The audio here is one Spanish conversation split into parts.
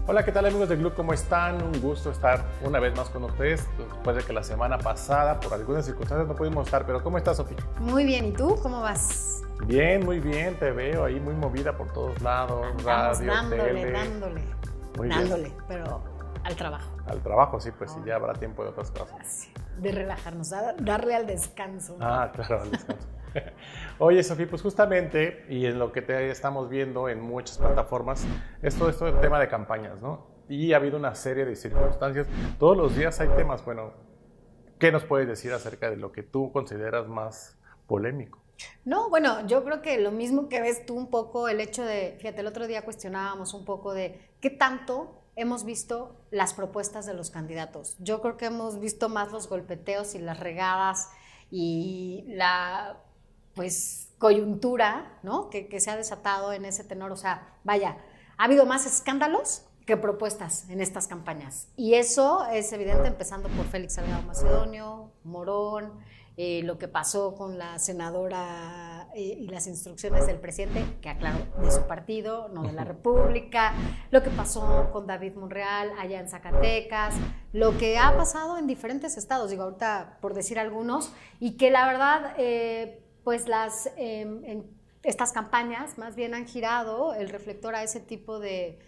Hola, ¿qué tal amigos de Gluck? ¿Cómo están? Un gusto estar una vez más con ustedes, después de que la semana pasada, por algunas circunstancias, no pudimos estar. Pero ¿cómo estás, Sofía? Muy bien, ¿y tú? ¿Cómo vas? Bien, muy bien, te veo ahí muy movida por todos lados, radio, tele. Dándole, pero al trabajo. Al trabajo, sí, pues sí, ya habrá tiempo de otras cosas. De relajarnos, darle al descanso. Ah, claro, al descanso. Oye, Sofía, pues justamente, y en lo que te estamos viendo en muchas plataformas, es todo esto del tema de campañas, ¿no? Y ha habido una serie de circunstancias. Todos los días hay temas. Bueno, ¿qué nos puedes decir acerca de lo que tú consideras más polémico? No, bueno, yo creo que lo mismo que ves tú un poco, el hecho de, fíjate, el otro día cuestionábamos un poco de qué tanto hemos visto las propuestas de los candidatos. Yo creo que hemos visto más los golpeteos y las regadas y la, pues, coyuntura, ¿no? Que se ha desatado en ese tenor. O sea, vaya, ha habido más escándalos que propuestas en estas campañas. Y eso es evidente, empezando por Félix Salgado Macedonio, Morón, lo que pasó con la senadora y las instrucciones del presidente, que aclaró, de su partido, no de la República, lo que pasó con David Monreal allá en Zacatecas, lo que ha pasado en diferentes estados, digo ahorita por decir algunos, y que la verdad, pues en estas campañas más bien han girado el reflector a ese tipo de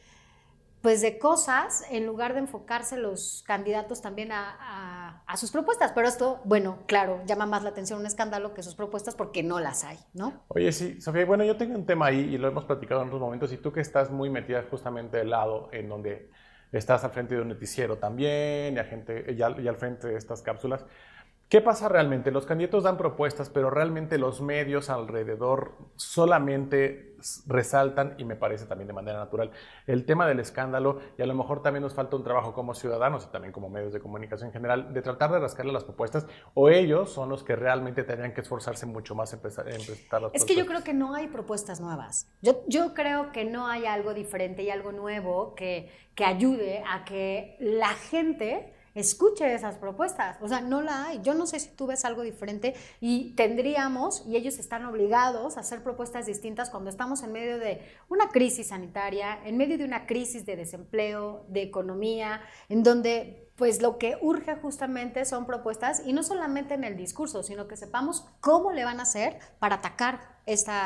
cosas, en lugar de enfocarse los candidatos también a sus propuestas. Pero esto, bueno, claro, llama más la atención un escándalo que sus propuestas porque no las hay, ¿no? Oye, sí, Sofía, bueno, yo tengo un tema ahí y lo hemos platicado en otros momentos, y tú que estás muy metida justamente del lado en donde estás al frente de un noticiero también y al frente de estas cápsulas. ¿Qué pasa realmente? Los candidatos dan propuestas, pero realmente los medios alrededor solamente resaltan, y me parece también de manera natural, el tema del escándalo, y a lo mejor también nos falta un trabajo como ciudadanos y también como medios de comunicación en general, de tratar de rascarle las propuestas, o ellos son los que realmente tendrían que esforzarse mucho más en presentar las propuestas. Es que yo creo que no hay propuestas nuevas. Yo creo que no hay algo diferente y algo nuevo que ayude a que la gente escuche esas propuestas. O sea, no la hay. Yo no sé si tú ves algo diferente, y tendríamos, y ellos están obligados a hacer propuestas distintas cuando estamos en medio de una crisis sanitaria, en medio de una crisis de desempleo, de economía, en donde pues lo que urge justamente son propuestas, y no solamente en el discurso, sino que sepamos cómo le van a hacer para atacar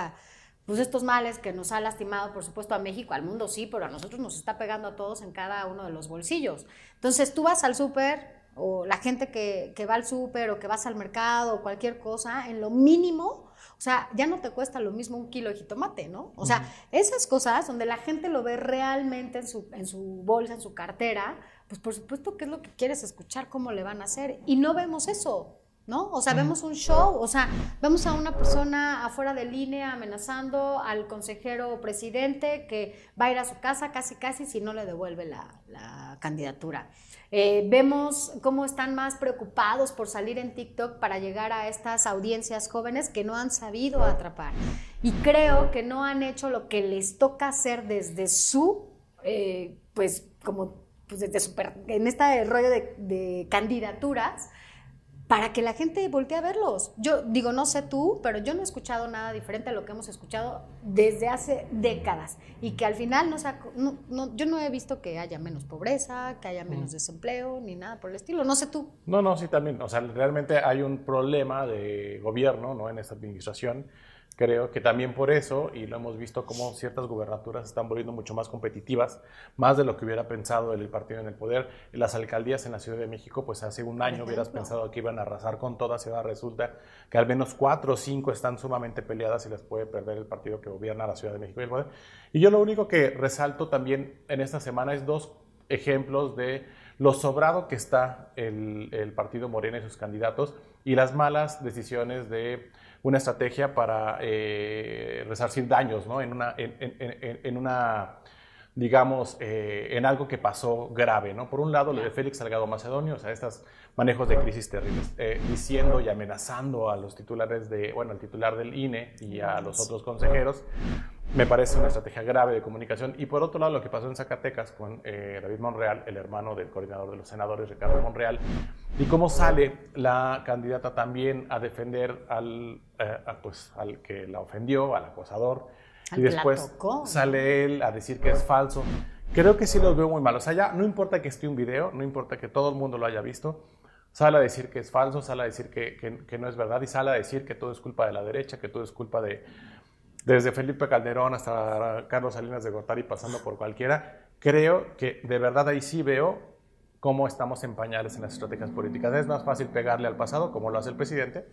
estos males que nos ha lastimado, por supuesto, a México, al mundo sí, pero a nosotros nos está pegando a todos en cada uno de los bolsillos. Entonces tú vas al súper, o la gente que va al súper, o que vas al mercado, o cualquier cosa, en lo mínimo, o sea, ya no te cuesta lo mismo un kilo de jitomate, ¿no? O sea, esas cosas donde la gente lo ve realmente en su bolsa, en su cartera, pues por supuesto que es lo que quieres escuchar, cómo le van a hacer, y no vemos eso, ¿no? O sea, vemos un show, o sea, vemos a una persona afuera del INE amenazando al consejero presidente que va a ir a su casa casi si no le devuelve la candidatura. Vemos cómo están más preocupados por salir en TikTok para llegar a estas audiencias jóvenes que no han sabido atrapar. Y creo que no han hecho lo que les toca hacer desde su, en este rollo de candidaturas, para que la gente voltee a verlos. Yo digo, no sé tú, pero yo no he escuchado nada diferente a lo que hemos escuchado desde hace décadas, y que al final yo no he visto que haya menos pobreza, que haya menos desempleo, ni nada por el estilo. No sé tú. No, sí, también. O sea, realmente hay un problema de gobierno, ¿no?, en esta administración. Creo que también por eso, y lo hemos visto, como ciertas gubernaturas se están volviendo mucho más competitivas, más de lo que hubiera pensado el partido en el poder. Las alcaldías en la Ciudad de México, pues hace un año hubieras pensado que iban a arrasar con todas, y ahora resulta que al menos 4 o 5 están sumamente peleadas y las puede perder el partido que gobierna la Ciudad de México y el poder. Y yo lo único que resalto también en esta semana es 2 ejemplos de lo sobrado que está el partido Morena y sus candidatos, y las malas decisiones de una estrategia para resarcir daños, ¿no?, en algo que pasó grave, ¿no? Por un lado, lo de Félix Salgado Macedonio, o sea, estos manejos de crisis terribles, diciendo y amenazando a los titulares al titular del INE y a los otros consejeros. Me parece una estrategia grave de comunicación. Y por otro lado, lo que pasó en Zacatecas con David Monreal, el hermano del coordinador de los senadores, Ricardo Monreal, y cómo sale la candidata también a defender al que la ofendió, al acosador, y después sale él a decir que es falso. Creo que sí los veo muy mal. O sea, ya no importa que esté un video, no importa que todo el mundo lo haya visto, sale a decir que es falso, sale a decir que no es verdad y sale a decir que todo es culpa de la derecha, que todo es culpa desde Felipe Calderón hasta Carlos Salinas de Gortari, pasando por cualquiera. Creo que de verdad ahí sí veo cómo estamos en pañales en las estrategias políticas. Es más fácil pegarle al pasado, como lo hace el presidente,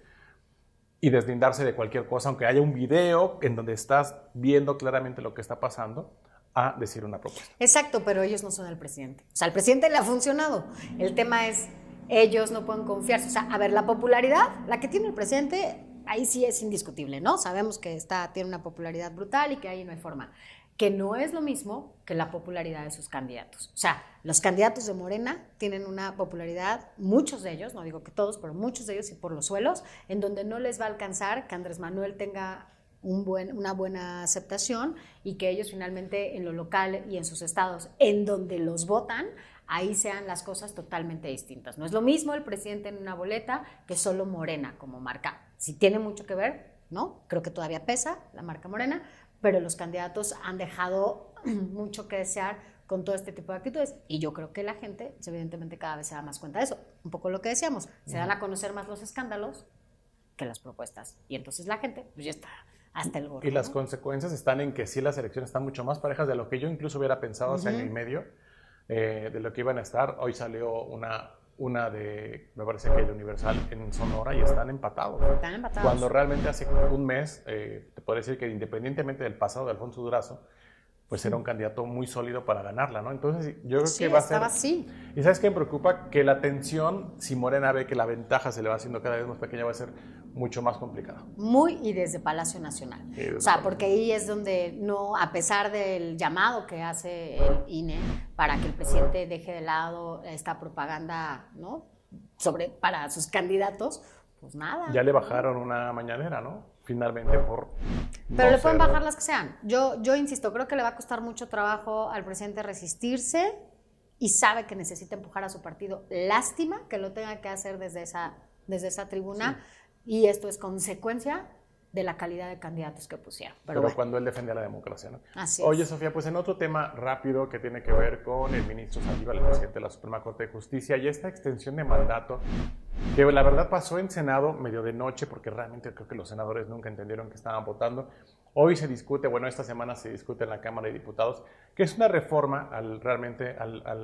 y deslindarse de cualquier cosa, aunque haya un video en donde estás viendo claramente lo que está pasando, a decir una propuesta. Exacto, pero ellos no son el presidente. O sea, al presidente le ha funcionado. El tema es, ellos no pueden confiarse. O sea, a ver, la popularidad, la que tiene el presidente, ahí sí es indiscutible, ¿no? Sabemos que tiene una popularidad brutal y que ahí no hay forma. Que no es lo mismo que la popularidad de sus candidatos. O sea, los candidatos de Morena tienen una popularidad, muchos de ellos, no digo que todos, pero muchos de ellos y por los suelos, en donde no les va a alcanzar que Andrés Manuel tenga una buena aceptación y que ellos finalmente en lo local y en sus estados en donde los votan, ahí sean las cosas totalmente distintas. No es lo mismo el presidente en una boleta que solo Morena como marca. Sí tiene mucho que ver, ¿no? Creo que todavía pesa la marca Morena, pero los candidatos han dejado mucho que desear con todo este tipo de actitudes y yo creo que la gente evidentemente cada vez se da más cuenta de eso. Un poco lo que decíamos, se dan a conocer más los escándalos que las propuestas y entonces la gente pues ya está hasta el gorro. Y las consecuencias están en que sí las elecciones están mucho más parejas de lo que yo incluso hubiera pensado hace año y medio, de lo que iban a estar. Hoy salió una de, me parece que el Universal en Sonora y están empatados. Están empatados. Cuando realmente hace un mes, te puedo decir que independientemente del pasado de Alfonso Durazo, pues era un candidato muy sólido para ganarla, ¿no? Entonces yo creo que va a ser... estaba así. ¿Y sabes qué me preocupa? Que la tensión, si Morena ve que la ventaja se le va haciendo cada vez más pequeña, va a ser mucho más complicada. Muy y desde Palacio Nacional. O sea, porque ahí es donde no, a pesar del llamado que hace el INE para que el presidente deje de lado esta propaganda, ¿no? Para sus candidatos, pues nada. Ya le bajaron una mañanera, ¿no? Finalmente por... Pero le pueden bajar las que sean. Yo insisto, creo que le va a costar mucho trabajo al presidente resistirse y sabe que necesita empujar a su partido. Lástima que lo tenga que hacer desde esa tribuna y esto es consecuencia de la calidad de candidatos que pusieron. Pero bueno. Cuando él defiende la democracia, ¿no? Así Oye, es. Sofía, pues en otro tema rápido que tiene que ver con el ministro Saldívar, el presidente de la Suprema Corte de Justicia, y esta extensión de mandato, que la verdad pasó en Senado medio de noche, porque realmente creo que los senadores nunca entendieron que estaban votando. Hoy se discute, bueno, esta semana se discute en la Cámara de Diputados, que es una reforma realmente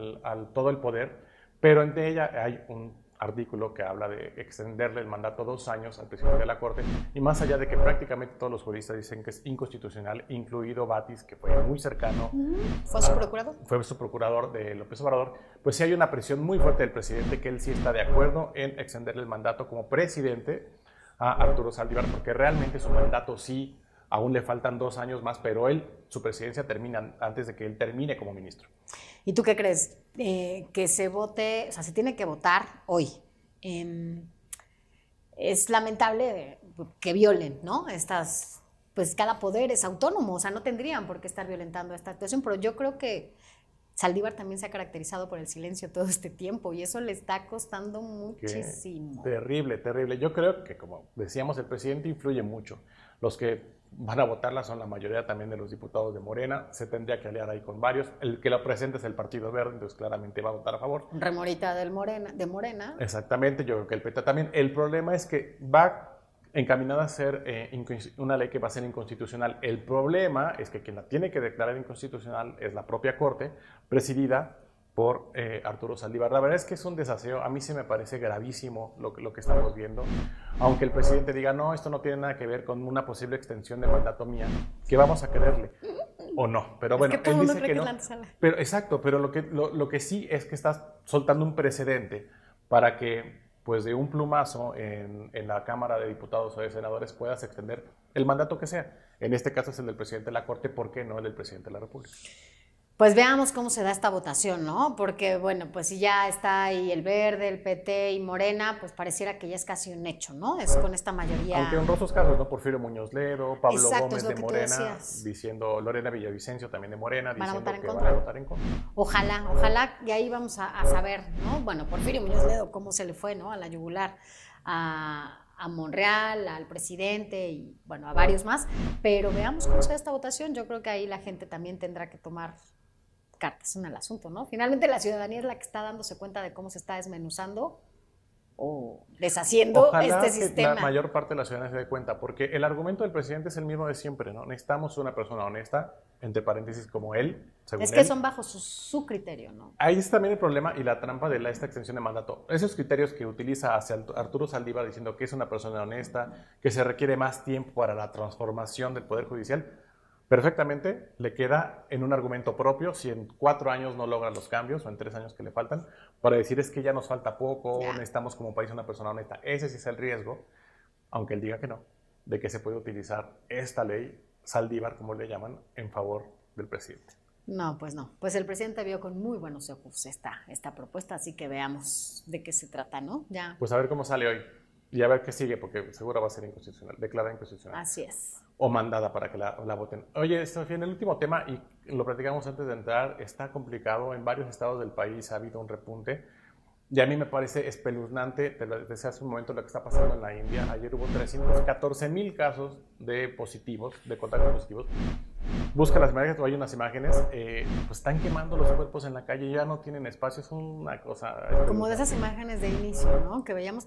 al todo el poder, pero entre ella hay un artículo que habla de extenderle el mandato 2 años al presidente de la Corte, y más allá de que prácticamente todos los juristas dicen que es inconstitucional, incluido Batis, que fue muy cercano. ¿Fue su procurador? Fue su procurador de López Obrador. Pues sí hay una presión muy fuerte del presidente que él sí está de acuerdo en extenderle el mandato como presidente a Arturo Saldívar, porque realmente su mandato sí, aún le faltan 2 años más, pero su presidencia termina antes de que él termine como ministro. ¿Y tú qué crees? Que se vote, o sea, se tiene que votar hoy. Es lamentable que violen, ¿no? Pues cada poder es autónomo, o sea, no tendrían por qué estar violentando esta actuación, pero yo creo que Saldívar también se ha caracterizado por el silencio todo este tiempo y eso le está costando muchísimo. Terrible, terrible. Yo creo que, como decíamos, el presidente influye mucho. Los que van a votarla son la mayoría también de los diputados de Morena. Se tendría que aliar ahí con varios. El que lo presente es el Partido Verde, entonces claramente va a votar a favor. Remorita de Morena. Exactamente, yo creo que el PT también. El problema es que va encaminada a ser una ley que va a ser inconstitucional. El problema es que quien la tiene que declarar inconstitucional es la propia Corte, presidida por Arturo Saldívar. La verdad es que es un desaseo. A mí sí me parece gravísimo lo que estamos viendo. Aunque el presidente diga, no, esto no tiene nada que ver con una posible extensión de mandato mía, que vamos a quererle. O no, pero bueno, es que todo él mundo dice cree que no. Es la antesala. Pero, exacto, pero lo que sí es que estás soltando un precedente para que, pues de un plumazo en la Cámara de Diputados o de Senadores puedas extender el mandato que sea. En este caso es el del presidente de la Corte, ¿por qué no el del presidente de la República? Pues veamos cómo se da esta votación, ¿no? Porque, bueno, pues si ya está ahí el Verde, el PT y Morena, pues pareciera que ya es casi un hecho, ¿no? Es con esta mayoría. Aunque honrosos casos, ¿no? Porfirio Muñoz Ledo, Pablo Exacto, Gómez es lo de que tú Morena, decías. diciendo, Lorena Villavicencio también de Morena, Van a diciendo votar en que contra. van a votar en contra. Ojalá, y ahí vamos a saber, ¿no? Bueno, Porfirio Muñoz Ledo, cómo se le fue, ¿no? A la yugular, a Monreal, al presidente y, bueno, a varios más. Pero veamos cómo se da esta votación. Yo creo que ahí la gente también tendrá que tomar cartas en el asunto, ¿no? Finalmente la ciudadanía es la que está dándose cuenta de cómo se está desmenuzando o deshaciendo Ojalá este que sistema. la mayor parte de la ciudadanía se dé cuenta, porque el argumento del presidente es el mismo de siempre, ¿no? Necesitamos una persona honesta, entre paréntesis, como él, según Es que él. son bajo su criterio, ¿no? Ahí está también el problema y la trampa de esta extensión de mandato. Esos criterios que utiliza hacia Arturo Saldívar diciendo que es una persona honesta, que se requiere más tiempo para la transformación del Poder Judicial, perfectamente le queda en un argumento propio si en 4 años no logra los cambios o en 3 años que le faltan, para decir es que ya nos falta poco, necesitamos como país una persona honesta. Ese sí es el riesgo, aunque él diga que no, de que se puede utilizar esta ley Saldívar, como le llaman, en favor del presidente. No, pues no. Pues el presidente vio con muy buenos ojos esta propuesta, así que veamos de qué se trata, ¿no? Ya. Pues a ver cómo sale hoy y a ver qué sigue, porque seguro va a ser inconstitucional, declarada inconstitucional. Así es. O mandada para que la voten. Oye, Sofía, en el último tema, y lo platicamos antes de entrar, está complicado. En varios estados del país ha habido un repunte. Y a mí me parece espeluznante, desde hace un momento, lo que está pasando en la India. Ayer hubo 314,000 casos de positivos, de contagios positivos. Busca las imágenes, hay unas imágenes, pues están quemando los cuerpos en la calle, ya no tienen espacio, es una cosa... Como de esas imágenes de inicio, ¿no? Que veíamos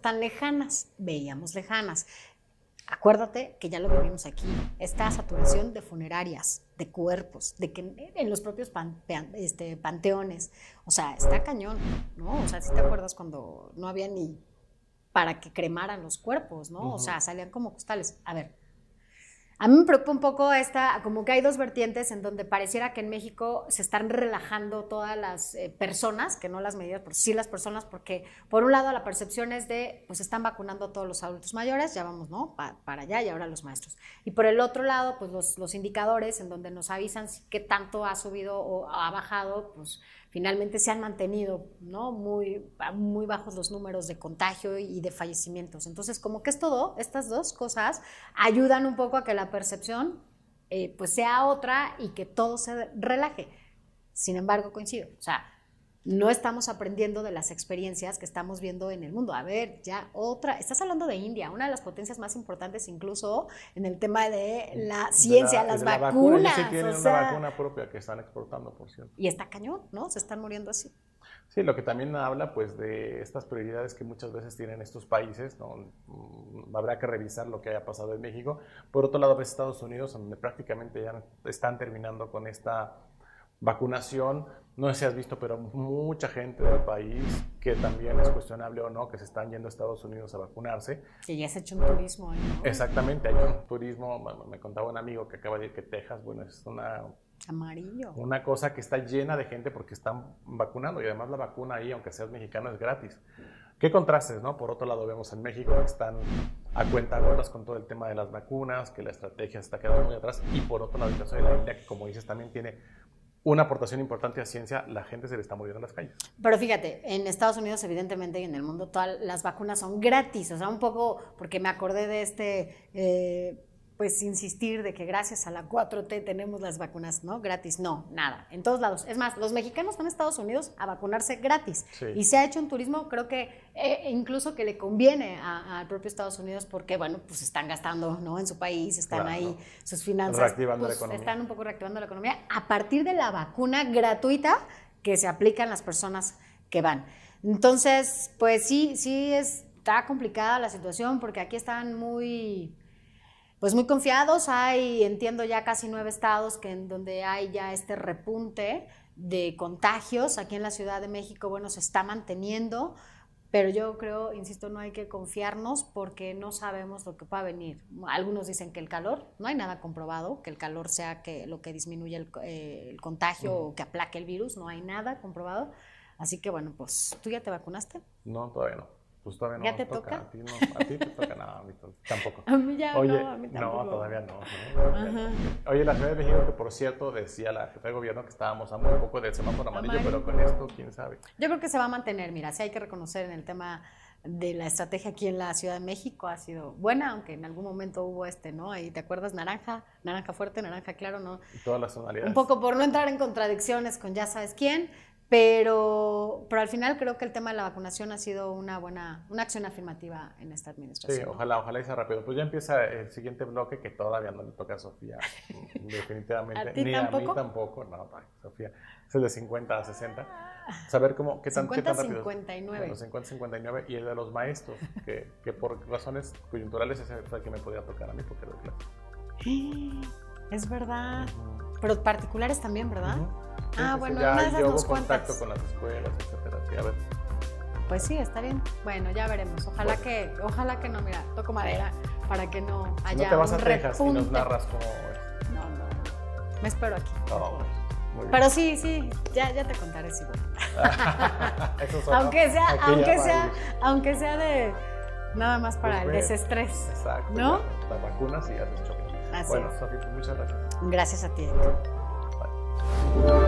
lejanas. Acuérdate que ya lo vivimos aquí, esta saturación de funerarias, de cuerpos, de que en los propios panteones, o sea, está cañón, ¿no? O sea, si te acuerdas cuando no había ni para que cremaran los cuerpos, ¿no? O sea, salían como costales. A ver, a mí me preocupa un poco como que hay dos vertientes en donde pareciera que en México se están relajando todas las personas, que no las medidas, pero sí las personas, porque por un lado la percepción es de, pues están vacunando a todos los adultos mayores, ya vamos, ¿no? Para allá y ahora los maestros. Y por el otro lado, pues los indicadores en donde nos avisan qué tanto ha subido o ha bajado, pues finalmente se han mantenido, ¿no? Muy bajos los números de contagio y de fallecimientos. Entonces, como que estas dos cosas ayudan un poco a que la percepción pues sea otra y que todo se relaje. Sin embargo, coincido, o sea, no estamos aprendiendo de las experiencias que estamos viendo en el mundo. A ver, ya otra, estás hablando de India, una de las potencias más importantes incluso en el tema de la ciencia, las vacunas. Ellos sí tienen una vacuna propia que están exportando, por cierto. Y está cañón, ¿no? Se están muriendo así. Sí, lo que también habla pues de estas prioridades que muchas veces tienen estos países, ¿no? Habrá que revisar lo que haya pasado en México. Por otro lado, ves Estados Unidos, donde prácticamente ya están terminando con esta vacunación. No sé si has visto, pero mucha gente del país, que también es cuestionable o no, que se están yendo a Estados Unidos a vacunarse. Que ya se ha hecho un turismo, ¿no? Exactamente, hay un turismo, me contaba un amigo que acaba de ir que Texas, bueno, es una cosa que está llena de gente porque están vacunando y además la vacuna ahí, aunque seas mexicano, es gratis. ¿Qué contrastes, no? Por otro lado vemos en México que están a cuentagotas con todo el tema de las vacunas, que la estrategia se está quedando muy atrás, y por otro lado el caso de la India, que como dices también tiene una aportación importante a ciencia, la gente se le está muriendo en las calles. Pero fíjate, en Estados Unidos evidentemente y en el mundo todas las vacunas son gratis, o sea, un poco porque me acordé de pues insistir de que gracias a la 4T tenemos las vacunas, ¿no? Gratis, no, nada, en todos lados. Es más, los mexicanos van a Estados Unidos a vacunarse gratis. Sí. Y se ha hecho un turismo, creo que incluso que le conviene al propio Estados Unidos porque, bueno, pues están gastando, ¿no? En su país, están ahí, sus finanzas. Reactivando pues, la economía. Están un poco reactivando la economía a partir de la vacuna gratuita que se aplican las personas que van. Entonces, pues sí está complicada la situación porque aquí están muy confiados. Entiendo, ya casi 9 estados en donde hay ya este repunte de contagios. Aquí en la Ciudad de México, bueno, se está manteniendo, pero yo creo, insisto, no hay que confiarnos porque no sabemos lo que pueda venir. Algunos dicen que el calor, no hay nada comprobado, que el calor sea lo que disminuye el contagio o que aplaque el virus, no hay nada comprobado. Así que bueno, pues, ¿tú ya te vacunaste? No, todavía no. Pues todavía no. ¿Ya te toca? A ti te toca nada, a mí tampoco. A mí ya Oye, no, a mí tampoco. No, todavía no. Oye, la Ciudad de México, que por cierto decía la jefa de gobierno que estábamos a muy poco del semáforo amarillo, pero con esto, quién sabe. Yo creo que se va a mantener, mira, sí hay que reconocer en el tema de la estrategia aquí en la Ciudad de México ha sido buena, aunque en algún momento hubo ¿no? Ahí, ¿te acuerdas? Naranja fuerte, naranja claro, ¿no? Y todas las tonalidades. Un poco por no entrar en contradicciones con ya sabes quién, Pero al final creo que el tema de la vacunación ha sido una acción afirmativa en esta administración. Sí, ojalá y sea rápido. Pues ya empieza el siguiente bloque que todavía no le toca a Sofía, definitivamente. ¿A ti Ni tampoco? a mí tampoco, no, Sofía. Es el de 50 a 60. Saber qué tan rápido. 50-59. Los 50-59 y el de los maestros, que por razones coyunturales ese fue el que me podía tocar a mí porque era de clase. Es verdad. Pero particulares también, ¿verdad? Sí, bueno, ya una de esas yo nos hago contacto cuentas. con las escuelas, etcétera. Sí, a ver. Pues sí, está bien. Bueno, ya veremos. Ojalá que no, mira, toco madera para que no haya No te vas a un Texas y nos repunte. narras cómo es. No. Me espero aquí. No, muy bien. Pero sí, ya te contaré si voy. Eso es otro. aunque sea de nada más para el desestrés. Exacto. ¿No? Ya, las vacunas y haces shopping. Así Bueno, es. Sofi, pues muchas gracias. Gracias a ti, Héctor. Bye.